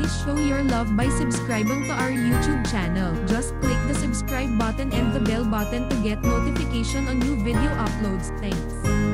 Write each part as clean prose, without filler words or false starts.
Please show your love by subscribing to our YouTube channel. Just click the subscribe button and the bell button to get notification on new video uploads. Thanks.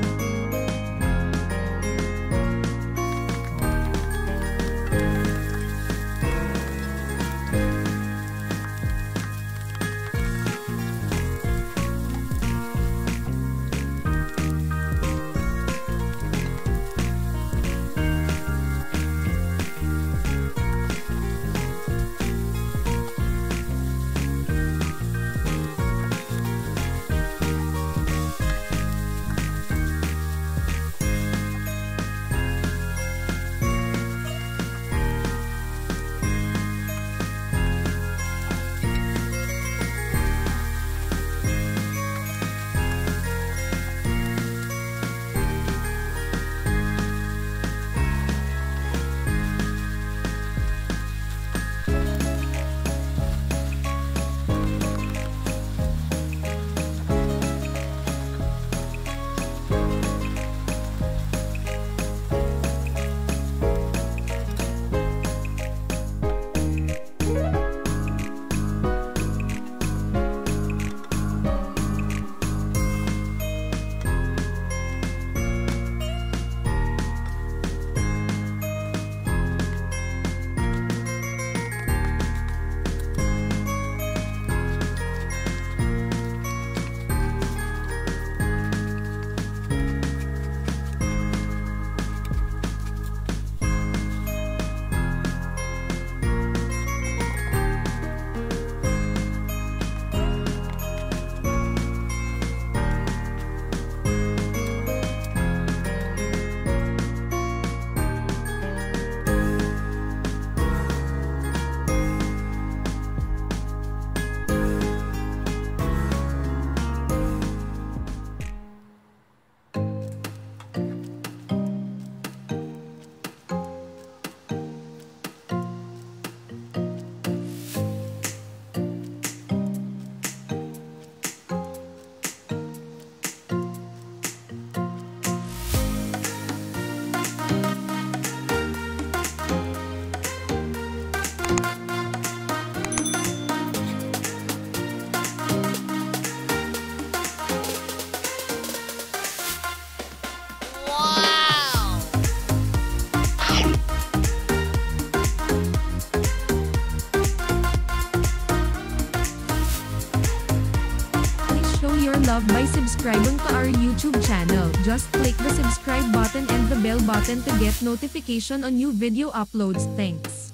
Love by subscribing to our YouTube channel. Just click the subscribe button and the bell button to get notification on new video uploads. Thanks.